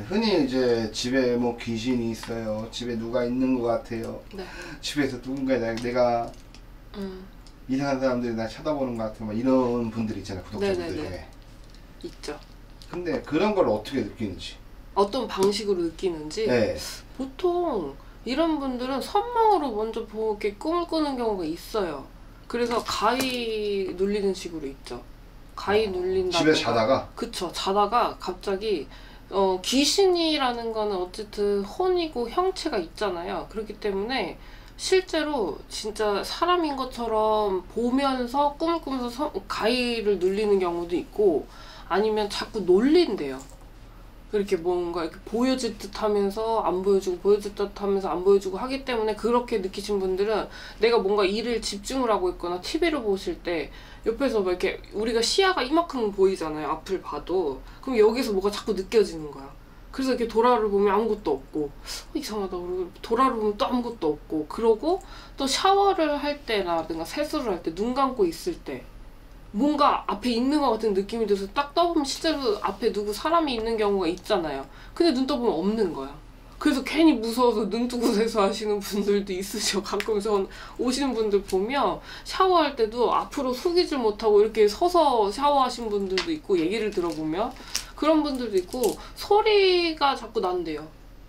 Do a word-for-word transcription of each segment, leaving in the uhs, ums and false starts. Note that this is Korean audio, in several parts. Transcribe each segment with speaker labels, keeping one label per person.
Speaker 1: 흔히 이제 집에 뭐 귀신이 있어요. 집에 누가 있는 것 같아요.
Speaker 2: 네.
Speaker 1: 집에서 누군가 나- 내가
Speaker 2: 음.
Speaker 1: 이상한 사람들이 나 쳐다보는 것 같아. 막 이런 분들 있잖아요. 구독자분들
Speaker 2: 네네네.
Speaker 1: 중에.
Speaker 2: 있죠.
Speaker 1: 근데 그런 걸 어떻게 느끼는지.
Speaker 2: 어떤 방식으로 느끼는지
Speaker 1: 네.
Speaker 2: 보통 이런 분들은 선망으로 먼저 보게 꿈을 꾸는 경우가 있어요. 그래서 가위 눌리는 식으로 있죠. 가위
Speaker 1: 어,
Speaker 2: 눌린다.
Speaker 1: 집에서 자다가?
Speaker 2: 그쵸. 자다가 갑자기 어, 귀신이라는 거는 어쨌든 혼이고 형체가 있잖아요. 그렇기 때문에 실제로 진짜 사람인 것처럼 보면서 꿈을 꾸면서 서, 가위를 눌리는 경우도 있고 아니면 자꾸 놀린대요. 그렇게 뭔가 이렇게 보여질 듯 하면서 안 보여주고 보여질 듯 하면서 안 보여주고 하기 때문에 그렇게 느끼신 분들은 내가 뭔가 일을 집중을 하고 있거나 티비를 보실 때 옆에서 막 이렇게 우리가 시야가 이만큼 보이잖아요. 앞을 봐도. 그럼 여기서 뭐가 자꾸 느껴지는 거야. 그래서 이렇게 도라를 보면 아무것도 없고 어, 이상하다 그러고 도라를 보면 또 아무것도 없고 그러고 또 샤워를 할 때라든가 세수를 할 때 눈 감고 있을 때 뭔가 앞에 있는 것 같은 느낌이 들어서 딱 떠보면 실제로 앞에 누구 사람이 있는 경우가 있잖아요. 근데 눈 떠보면 없는 거야. 그래서 괜히 무서워서 눈 뜨고 세수하시는 분들도 있으셔. 가끔 전 오시는 분들 보면 샤워할 때도 앞으로 숙이질 못하고 이렇게 서서 샤워하신 분들도 있고 얘기를 들어보면 그런 분들도 있고 소리가 자꾸 난대요.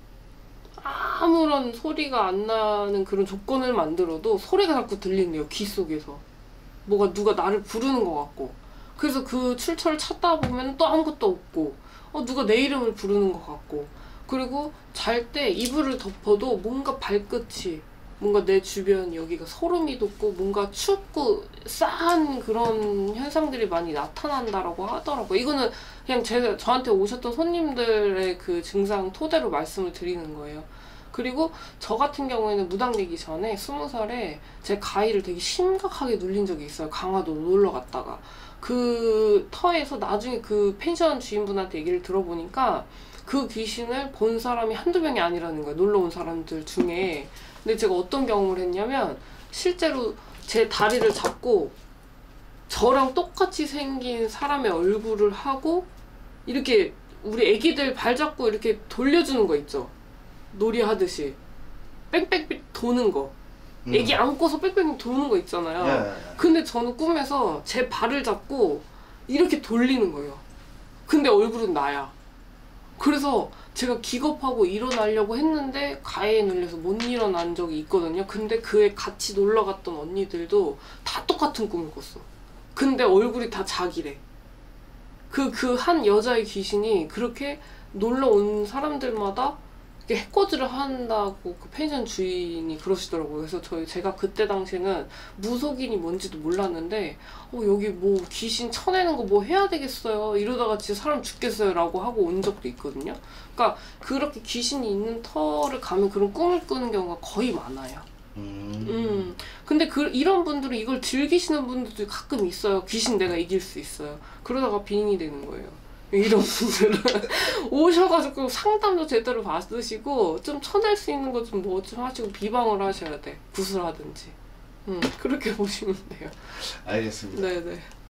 Speaker 2: 아무런 소리가 안 나는 그런 조건을 만들어도 소리가 자꾸 들린대요. 귀 속에서. 뭐가 누가 나를 부르는 것 같고 그래서 그 출처를 찾다 보면 또 아무것도 없고 어 누가 내 이름을 부르는 것 같고 그리고 잘 때 이불을 덮어도 뭔가 발끝이 뭔가 내 주변 여기가 소름이 돋고 뭔가 춥고 싸한 그런 현상들이 많이 나타난다라고 하더라고요. 이거는 그냥 제가 저한테 오셨던 손님들의 그 증상 토대로 말씀을 드리는 거예요. 그리고 저 같은 경우에는 무당 되기 전에 스무 살에 제 가위를 되게 심각하게 눌린 적이 있어요. 강화도 놀러 갔다가. 그 터에서 나중에 그 펜션 주인분한테 얘기를 들어보니까 그 귀신을 본 사람이 한두 명이 아니라는 거예요. 놀러 온 사람들 중에. 근데 제가 어떤 경험을 했냐면 실제로 제 다리를 잡고 저랑 똑같이 생긴 사람의 얼굴을 하고 이렇게 우리 애기들 발 잡고 이렇게 돌려주는 거 있죠. 놀이 하듯이 뺑뺑 도는 거 애기
Speaker 1: 음.
Speaker 2: 안고서 뺑뺑 도는 거 있잖아요.
Speaker 1: 예.
Speaker 2: 근데 저는 꿈에서 제 발을 잡고 이렇게 돌리는 거예요. 근데 얼굴은 나야. 그래서 제가 기겁하고 일어나려고 했는데 가해에 눌려서 못 일어난 적이 있거든요. 근데 그에 같이 놀러 갔던 언니들도 다 똑같은 꿈을 꿨어. 근데 얼굴이 다 자기래. 그 그 한 여자의 귀신이 그렇게 놀러 온 사람들마다 이게 해코지를 한다고 그 펜션 주인이 그러시더라고요. 그래서 저희 제가 그때 당시에는 무속인이 뭔지도 몰랐는데 어 여기 뭐 귀신 쳐내는 거 뭐 해야 되겠어요. 이러다가 진짜 사람 죽겠어요 라고 하고 온 적도 있거든요. 그러니까 그렇게 귀신이 있는 터를 가면 그런 꿈을 꾸는 경우가 거의 많아요.
Speaker 1: 음.
Speaker 2: 음. 근데 그 이런 분들은 이걸 즐기시는 분들도 가끔 있어요. 귀신 내가 이길 수 있어요. 그러다가 빙이 되는 거예요. 이런 분들은 오셔가지고 상담도 제대로 받으시고 좀 쳐낼 수 있는 거 좀 뭐 좀 하시고 비방을 하셔야 돼. 구슬하든지. 음, 그렇게 보시면 돼요.
Speaker 1: 알겠습니다.
Speaker 2: 네네.